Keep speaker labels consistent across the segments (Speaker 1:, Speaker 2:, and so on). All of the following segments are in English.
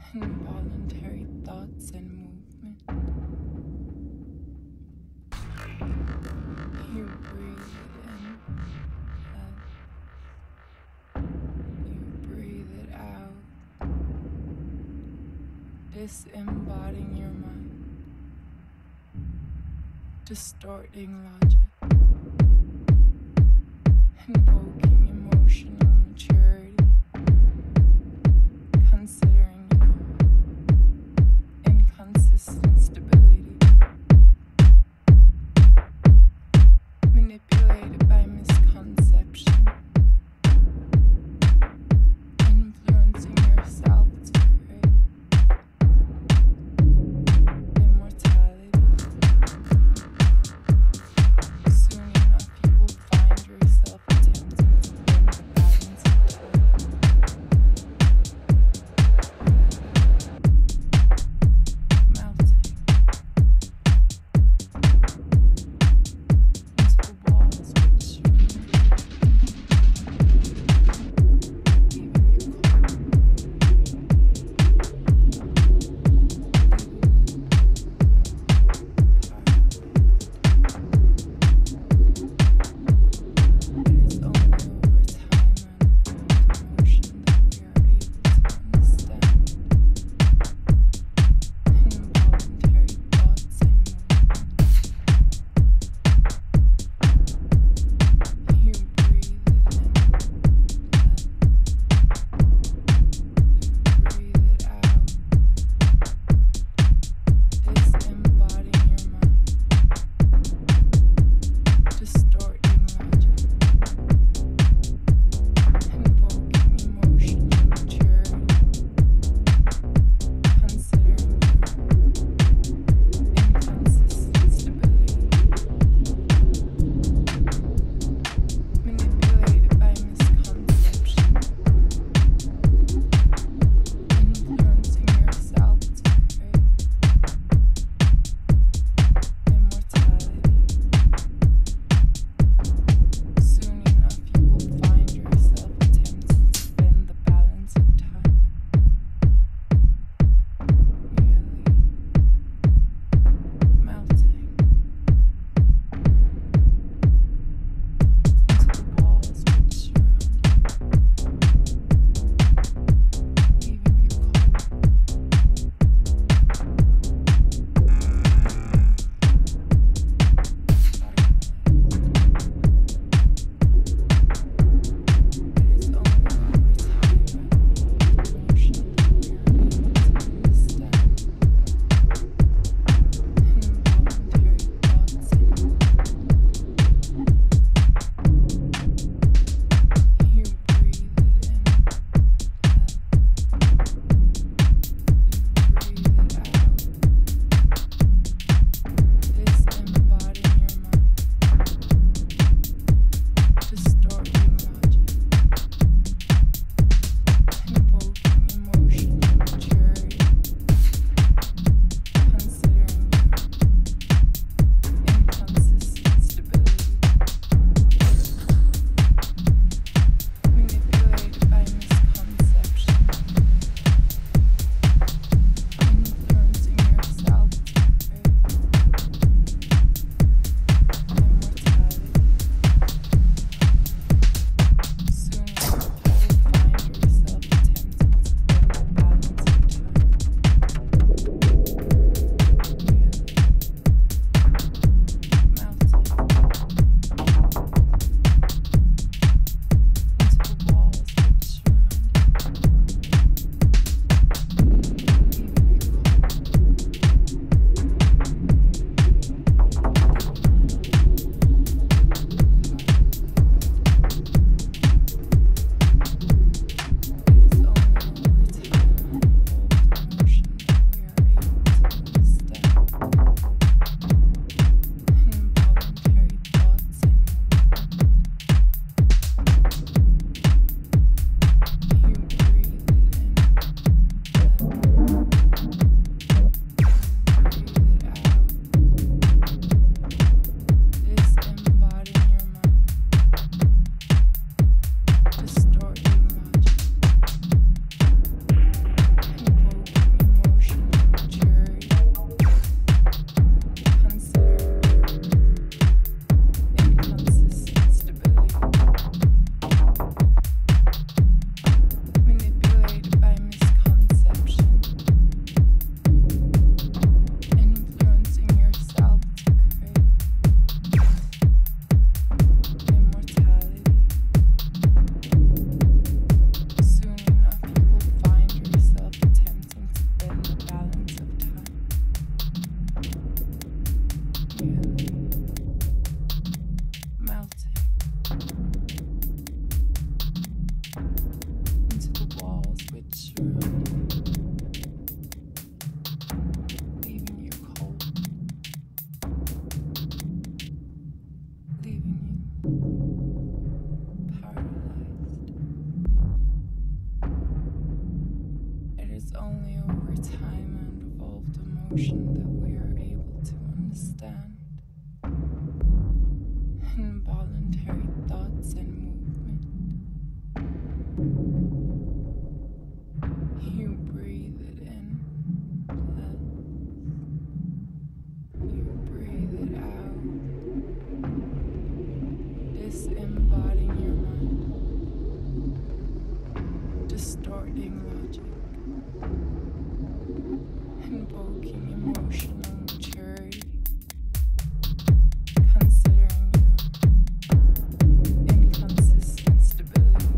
Speaker 1: involuntary thoughts and movement. You breathe in, you breathe it out, disembodying your mind, distorting logic, invoking emotional maturity, considering your inconsistent stability, manipulated by misconception, influencing yourself to create immortality. Soon enough you will find yourself attempting to bring the balance of time. Melting into walls with paralyzed. It is only over time and evolved emotion that we are able to understand involuntary thoughts and movement. You breathe it in, you breathe it out, disembodying your mind, distorting logic, invoking emotional maturity, considering your inconsistent stability,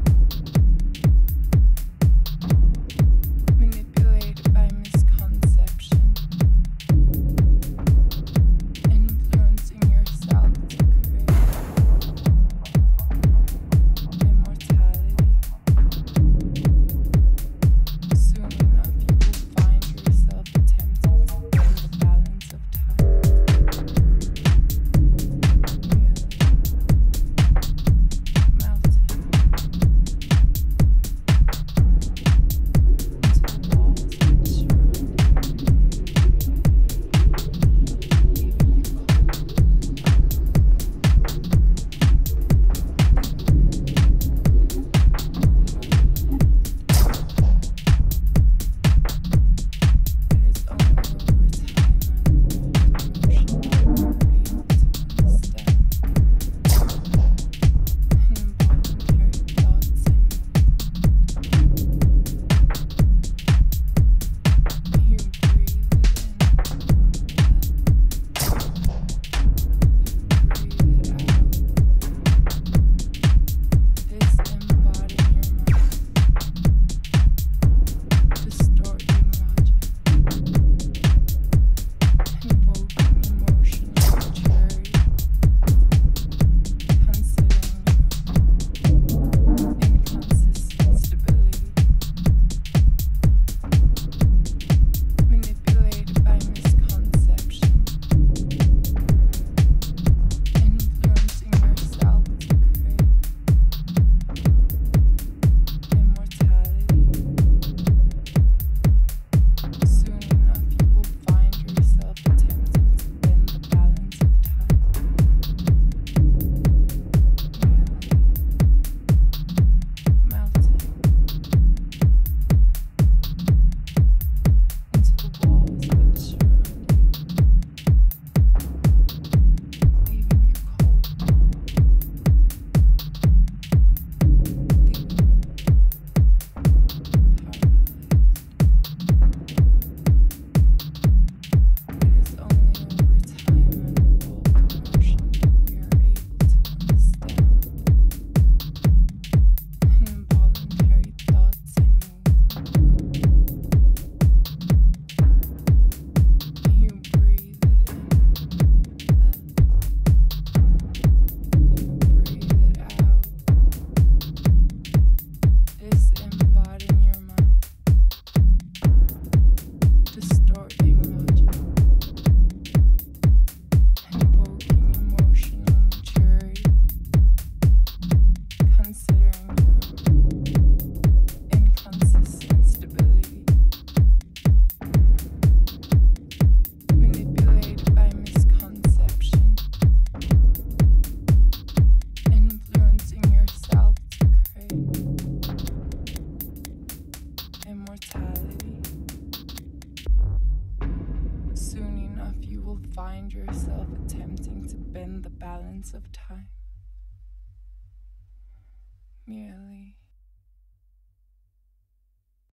Speaker 1: manipulated by misconception, influencing yourself to create immortality. Soon enough, you will find yourself attempting to bend the balance of time. Melting into the walls that surround you, leaving you cold. It is only over time and evolved emotion that we are able to understand involuntary thoughts and movement. You breathe it in, you breathe it out, disembodying your mind, distorting logic, invoking emotional maturity, considering your inconsistent stability, manipulated by misconception, influencing yourself to create immortality. Soon enough, you will find yourself attempting to bend the balance of time. Melting into the walls that surround you, leaving you cold, leaving you paralyzed. It is only over time and evolved emotion that we are able to understand involuntary thoughts and movement. You breathe it in, you breathe it out, disembodying your mind, distorting logic, invoking emotional maturity, considering your inconsistent stability, manipulated by misconception, influencing yourself to create immortality. Soon enough, you will find yourself attempting to bend the balance of time, merely